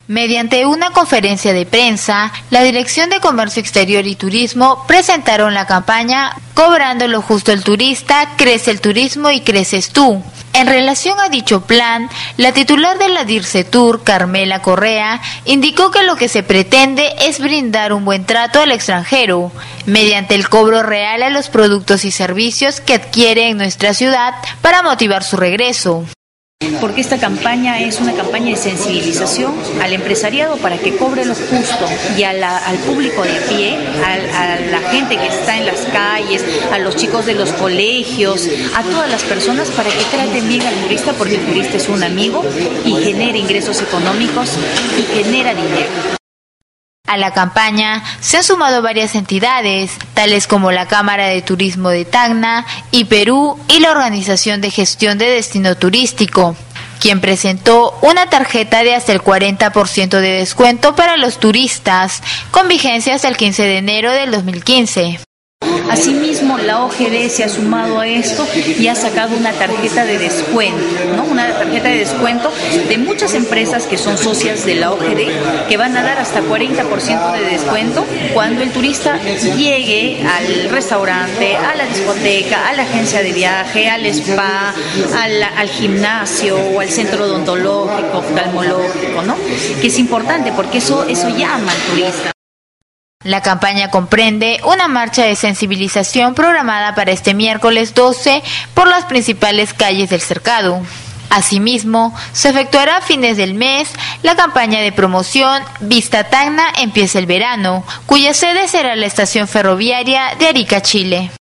Mediante una conferencia de prensa, la Dirección de Comercio Exterior y Turismo presentaron la campaña Cobrando lo justo el turista, crece el turismo y creces tú. En relación a dicho plan, la titular de la DIRCETUR, Carmela Correa, indicó que lo que se pretende es brindar un buen trato al extranjero, mediante el cobro real a los productos y servicios que adquiere en nuestra ciudad para motivar su regreso. Porque esta campaña es una campaña de sensibilización al empresariado para que cobre lo justo y al público de pie, a la gente que está en las calles, a los chicos de los colegios, a todas las personas para que traten bien al turista, porque el turista es un amigo y genera ingresos económicos y genera dinero. A la campaña se han sumado varias entidades, tales como la Cámara de Turismo de Tacna y Perú y la Organización de Gestión de Destino Turístico, quien presentó una tarjeta de hasta el 40% de descuento para los turistas, con vigencia hasta el 15 de enero del 2015. Asimismo, la OGD se ha sumado a esto y ha sacado una tarjeta de descuento, ¿no? Una tarjeta de descuento de muchas empresas que son socias de la OGD, que van a dar hasta 40% de descuento cuando el turista llegue al restaurante, a la discoteca, a la agencia de viaje, al spa, al gimnasio o al centro odontológico, oftalmológico, ¿no? Que es importante porque eso llama al turista. La campaña comprende una marcha de sensibilización programada para este miércoles 12 por las principales calles del Cercado. Asimismo, se efectuará a fines del mes la campaña de promoción Vista Tacna Empieza el Verano, cuya sede será la estación ferroviaria de Arica, Chile.